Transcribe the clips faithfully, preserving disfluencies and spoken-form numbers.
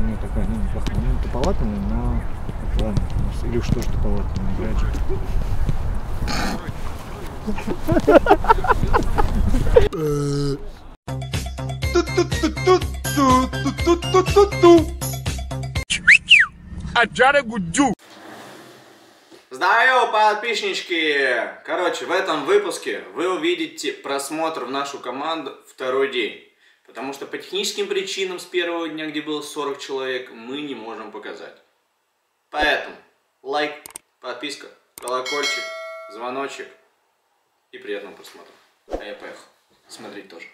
у него такая, ну, неплохая. Ну, туповатая, но ладно. Илюш тоже туповатый, но играет же. Здорово, подписчики! Короче, в этом выпуске вы увидите просмотр в нашу команду второй день. Потому что по техническим причинам с первого дня, где было сорок человек, мы не можем показать. Поэтому лайк, подписка, колокольчик, звоночек и приятного просмотра. А я поехал смотреть тоже.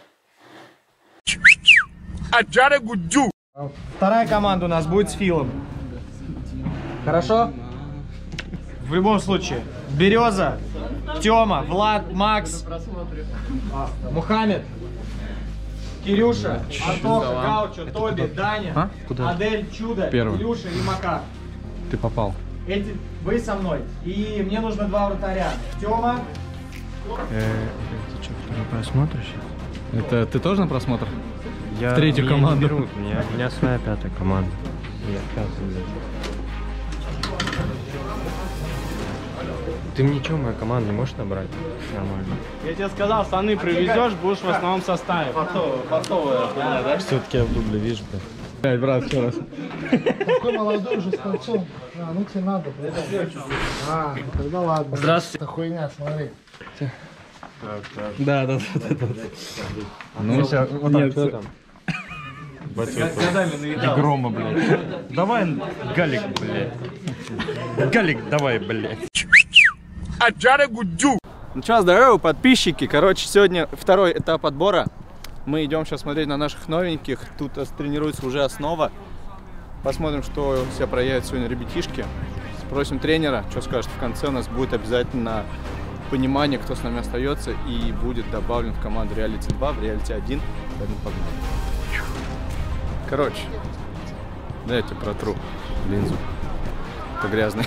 Вторая команда у нас будет с Филом. Хорошо? В любом случае. Береза, Тёма, Влад, Макс, Мухаммед, Кирюша, Антоха, Гаучо, Тоби, Даня, а? Адель, Чудо, Первый. Илюша и Макар. Ты попал. Эти, вы со мной. И мне нужно два вратаря. Тёма. Э, ты что, на просмотр сейчас? Это ты тоже на просмотр? Я в третью команду. У меня, у меня своя пятая команда. Я пятый. Ты мне что, моя команда не можешь набрать? Нормально. Я тебе сказал, штаны привезешь, будешь в основном составе. Фартовая, да? Все-таки я в дубле вижу. Блять, брат, еще раз. Такой молодой уже с кольцом. А, ну тебе надо, блядь. А, тогда ладно. Здравствуйте. Это хуйня, смотри. Да, да, да, да. Ну, сейчас, вот так, что там? Годами наедал. Грома, блядь. Давай, Галик, блядь. Галик, давай, блядь. Ну что, здорово, подписчики. Короче, сегодня второй этап отбора. Мы идем сейчас смотреть на наших новеньких. Тут тренируется уже основа. Посмотрим, что себя проявят сегодня ребятишки. Спросим тренера, что скажет в конце. У нас будет обязательно понимание, кто с нами остается и будет добавлен в команду Реалити два, в Реалити один. Поэтому погнали. Короче, дайте протру линзу. Это грязный.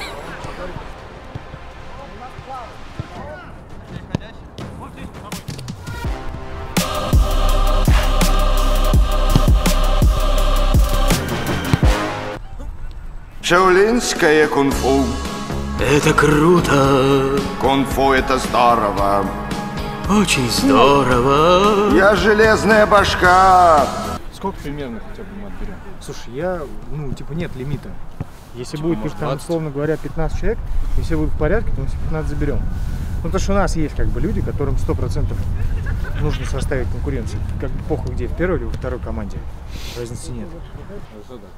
Шаолинское кунг-фу. Это круто! Кунг-фу это здорово. Очень здорово! Я железная башка. Сколько примерно хотя бы мы отберем? Слушай, я, ну, типа, нет лимита. Если типа, будет, там, условно говоря, пятнадцать человек, если будет в порядке, то мы все пятнадцать заберем. Ну, потому что у нас есть, как бы, люди, которым сто процентов нужно составить конкуренцию. Как бы похуй где, в первой или во второй команде. Разницы нет. Что такое?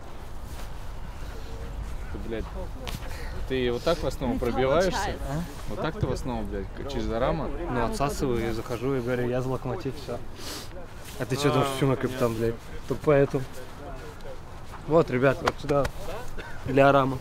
Ты, блядь, ты вот так в основном пробиваешься? А? Вот так ты в основном, блядь, через Арама? Ну, отсасываю, и захожу и говорю, я за Локомотив, все. А ты что думаешь, почему капитан, блядь? Только поэтому. Вот, ребят, вот сюда. Для Арама.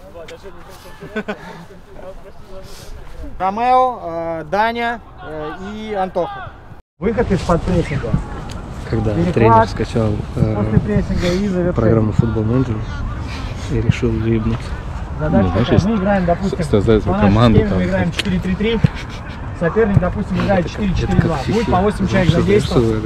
Ромео, э, Даня э, и Антоха. Выход из-под прессинга. Когда Перехват, тренер скачал э, программу Футбол Менеджер и решил заебнуться. Задача ну, знаешь, мы играем, допустим, создать свою команду. Мы играем четыре три три. Соперник, допустим, играет четыре четыре два. Будет по восемь человек задействовано.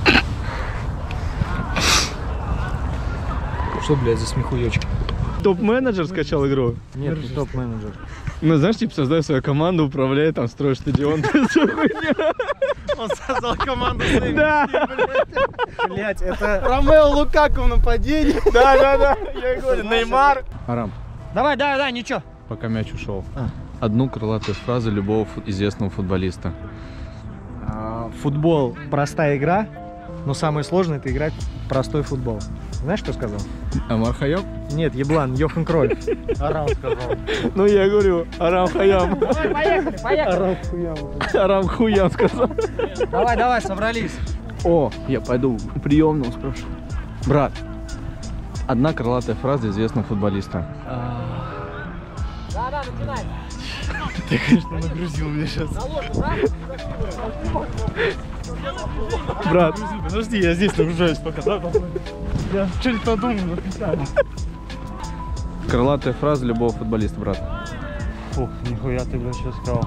Что, блядь, за смехуёчки? Топ-менеджер скачал игру? Нет, не топ-менеджер. Ну, знаешь, типа, создай свою команду, управляй, там, строишь стадион. Он создал команду. Да! Блять, это... Ромео Лукаку в нападении. Да, да, да. Я говорю, Неймар. Арам. Давай, давай, давай, ничего. Пока мяч ушел. Одну крылатую фразу любого известного футболиста. Футбол – простая игра, но самое сложное – это играть в простой футбол. Знаешь, что сказал? Амар Хайям? Нет, еблан, Йохан Кройф. Арам сказал. Ну я говорю, Арам Хайям. Давай, поехали, поехали. Арам Хуям. Арам Хуям сказал. Давай, давай, собрались. О, я пойду у приемного спрошу. Брат, одна крылатая фраза известного футболиста. Да, да, начинай. Ты, конечно, нагрузил меня сейчас. Брат, подожди, я здесь нагружаюсь пока. Да, я что-нибудь подумал, написал. Крылатая фраза любого футболиста, брат. Фух, нихуя ты, блин, сейчас сказал.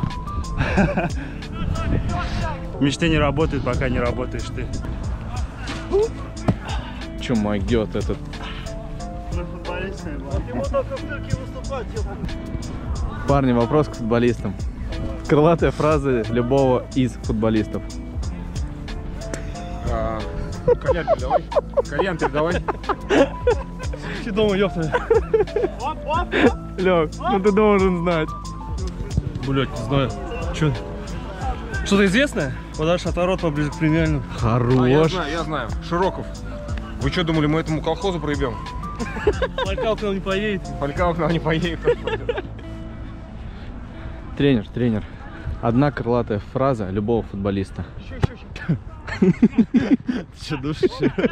Мечты не работают, пока не работаешь ты. Че, могет этот Парни, вопрос к футболистам. Крылатая фраза любого из футболистов. Кальян передавай. Кальян передавай. Ты дома, ёпта. Лёг, ну ты должен знать. Блять, не знаю. Чё? Что-то известное? Подальше от ворот, поближе к премиальному. Хорош. А, я знаю, я знаю. Широков. Вы что думали, мы этому колхозу проебем? Фалькао к нам не поедет. Фалькао к нам не поедет. Тренер, тренер. Одна крылатая фраза любого футболиста. Ты что, душишь?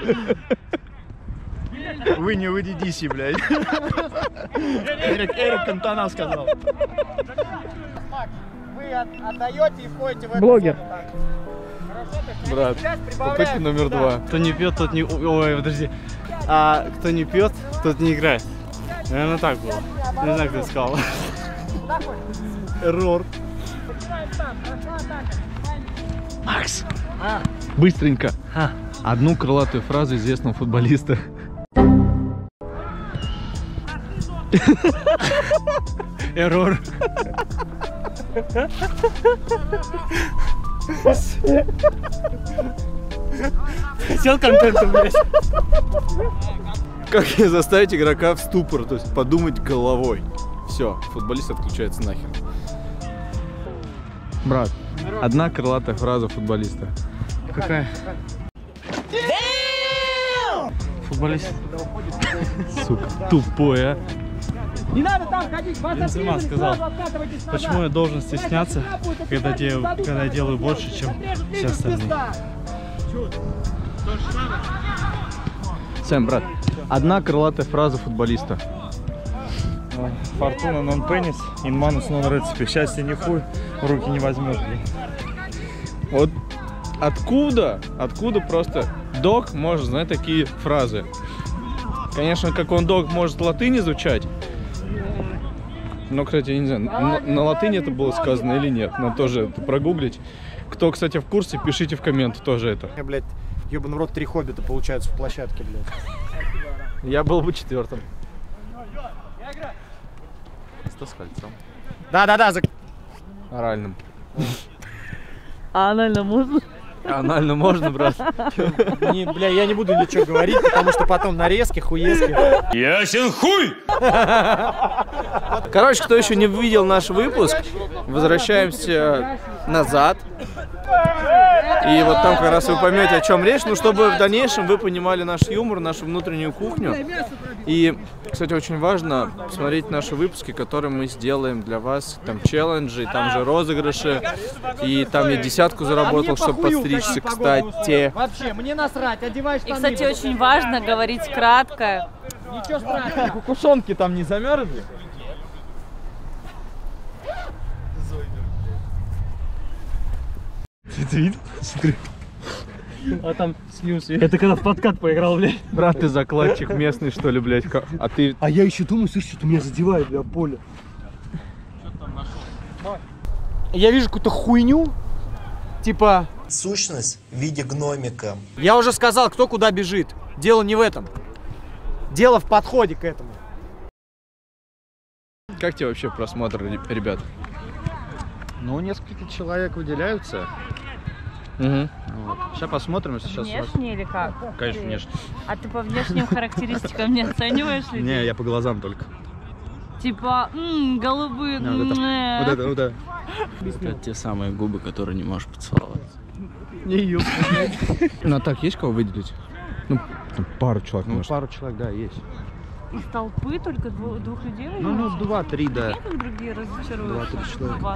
Вы не выйди Диси, блядь. Эрик, Эрик Кантона сказал. Вы отдаете и входите в Блогер. Брат, попытка номер два. Кто не пьет, тот не... Ой, подожди. А кто не пьет, тот не играет. Наверное, так было. Не знаю, кто сказал. Эррор. Макс, быстренько. Одну крылатую фразу известного футболиста. Эррор. Хотел контента, блядь. Как заставить игрока в ступор, то есть подумать головой. Все, футболист отключается нахер. Брат, одна крылатая фраза футболиста. Какая? Футболист. Сука, тупой, а. Не надо там ходить, Бензема сказал, почему я должен стесняться, когда, дел, когда я делаю больше, чем все остальные. Сэм, брат, одна крылатая фраза футболиста. Фортуна нон пенис, инманус нон рецепи. Счастье не хуй, в руки не возьмешь, блин. Вот откуда, откуда просто дог может знать такие фразы? Конечно, как он дог может латынь изучать. Но, кстати, я не знаю, на, на латыни это было сказано или нет. Надо тоже это прогуглить. Кто, кстати, в курсе, пишите в комменты тоже это. Я, блядь, ебаный в рот, три хоббита получается в площадке, блядь. Я был бы четвертым. Что с кольцом? Да-да-да, за... Оральным. А анально можно? Анально можно, брат. Не, бля, я не буду ничего говорить, потому что потом нарезки, хуески. Ясен хуй! Короче, кто еще не видел наш выпуск, возвращаемся назад. И вот там как раз вы поймете, о чем речь. Ну, чтобы в дальнейшем вы понимали наш юмор, нашу внутреннюю кухню. И, кстати, очень важно смотреть наши выпуски, которые мы сделаем для вас. Там челленджи, там же розыгрыши. И там я десятку заработал, чтобы подстричься, кстати. Вообще, мне насрать, одевай штаны. И, кстати, очень важно говорить кратко. Ничего страшного. Кукушонки там не замерзли? Ты видел? Смотри. А там снюс. Это когда в подкат поиграл, блядь. Брат, ты закладчик местный, что ли, блядь? А ты... А я еще думаю, слышь, что-то меня задевает, бля, поле. Я вижу какую-то хуйню. Типа... Сущность в виде гномика. Я уже сказал, кто куда бежит. Дело не в этом. Дело в подходе к этому. Как тебе вообще просмотр, ребят? Ну, несколько человек выделяются. Угу. Вот. Сейчас посмотрим, если сейчас... Внешне или как? Конечно, Ты... внешне. А ты по внешним характеристикам не оцениваешь ли? Не, я по глазам только. Типа, ммм, голубые, Вот это, вот это, вот это. Это те самые губы, которые не можешь поцеловать. Не юбка. Ну, а так, есть кого выделить? Ну, там пару человек, Ну, может. пару человек, да, есть. Из толпы только двух, двух людей? Ну, ну, два-три, да. Нет, как другие разочаруют? Два-три человека. Вас.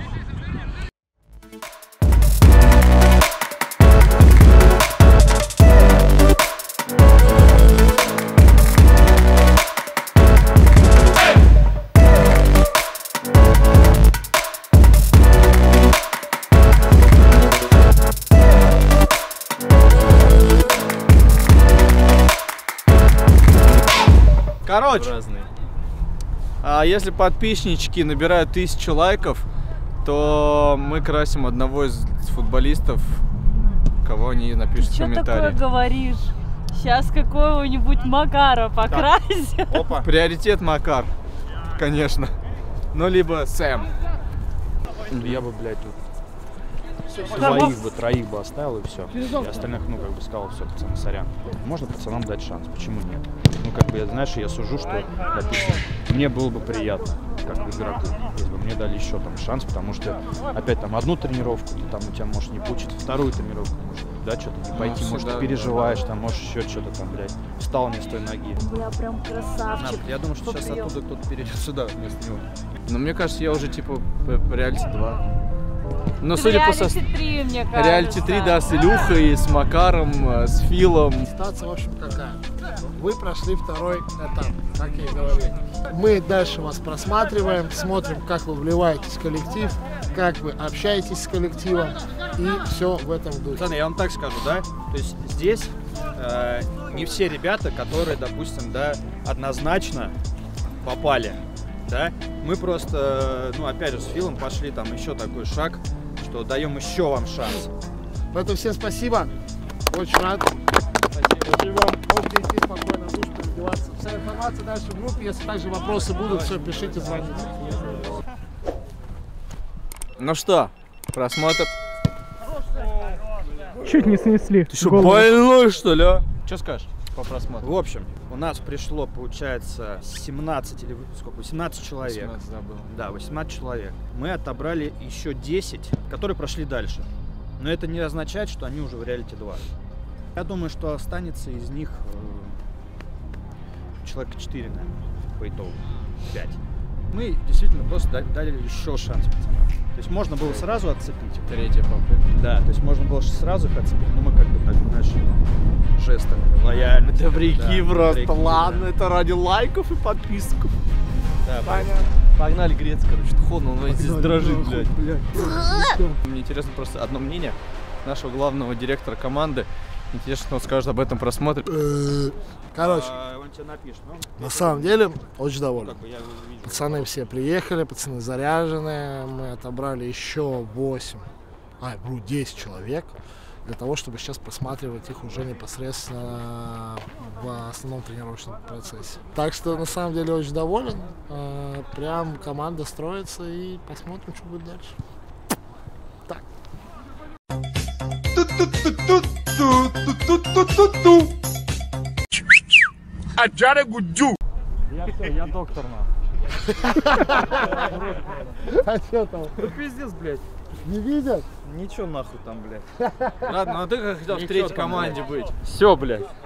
Короче, а если подписчики набирают тысячу лайков, то мы красим одного из футболистов, кого они напишут в Ты что такое комментариях. говоришь? Сейчас какого-нибудь Макара покрасим. Опа. Приоритет Макар, конечно. Ну, либо Сэм. Я бы, блядь, тут двоих бы, троих бы оставил и все. И остальных, ну, как бы сказал, все, пацаны, сорян. Можно пацанам дать шанс, почему нет? Ну, как бы, знаешь, я сужу, что, допустим, мне было бы приятно, как игроку, если бы мне дали еще там шанс, потому что, опять, там, одну тренировку, ты там у тебя, может, не получится, вторую тренировку, может, да, что-то не пойти, ну, может, да, ты переживаешь, да. там, может, еще что-то там, блядь, встал не с той ноги. Бля, прям красавчик. Я думаю, что сейчас Попрём. оттуда кто-то перейдет сюда вместо него. Но мне кажется, я уже, типа, в реалити два. Но Ты судя в по со... реалити три, мне кажется. Реалити три, да, с Илюхой, с Макаром, с Филом. Ситуация, в общем, какая? Вы прошли второй этап, как я и говорил. Мы дальше вас просматриваем, смотрим, как вы вливаетесь в коллектив, как вы общаетесь с коллективом, и все в этом духе. Пацаны, я вам так скажу, да? То есть здесь э, не все ребята, которые, допустим, да, однозначно попали, да? Мы просто, ну, опять же, с Филом пошли там еще такой шаг, что даем еще вам шанс. Поэтому всем спасибо, очень рад. Спасибо. Можете идти спокойно, душ переодеваться. Вся информация дальше в группе, если также вопросы будут, все, пишите, звоните. Ну что, просмотр. Чуть не снесли. Ты что, больной, что ли, а? Что скажешь по просмотру? В общем, у нас пришло, получается, семнадцать или сколько? восемнадцать человек. восемнадцать, да, было. Да, восемнадцать человек. Мы отобрали еще десять, которые прошли дальше. Но это не означает, что они уже в реалити два. Я думаю, что останется из них э, человека четыре, наверное, по итогу. пять. Мы действительно просто дали еще шанс пацанам. То есть можно было сразу отцепить. Третья попытка. Да, то есть можно было сразу их отцепить, но мы как бы так, знаешь, жестами лояльности. Добряки да, просто, добряки, ладно, да. это ради лайков и подписок. Да, понятно. Погнали греться, короче, ходно, он здесь дрожит, блядь. Мне интересно просто одно мнение нашего главного директора команды. Интересно, что он скажет об этом просмотре. Короче, а, он тебе напишет, ну? на самом деле, очень доволен. Как бы я вижу. Пацаны все приехали, пацаны заряженные. Мы отобрали еще восемь, а, ну, десять человек, для того, чтобы сейчас просматривать их уже непосредственно в основном тренировочном процессе. Так что, на самом деле, очень доволен. Прям команда строится, и посмотрим, что будет дальше. Так. Аджара Гуджу. Я все, я доктор, нахуй. А что там? Ну пиздец, блядь. Не видят? Ничего нахуй там, блядь. Ладно, ну ты как хотел в третьей команде быть. Все, блядь.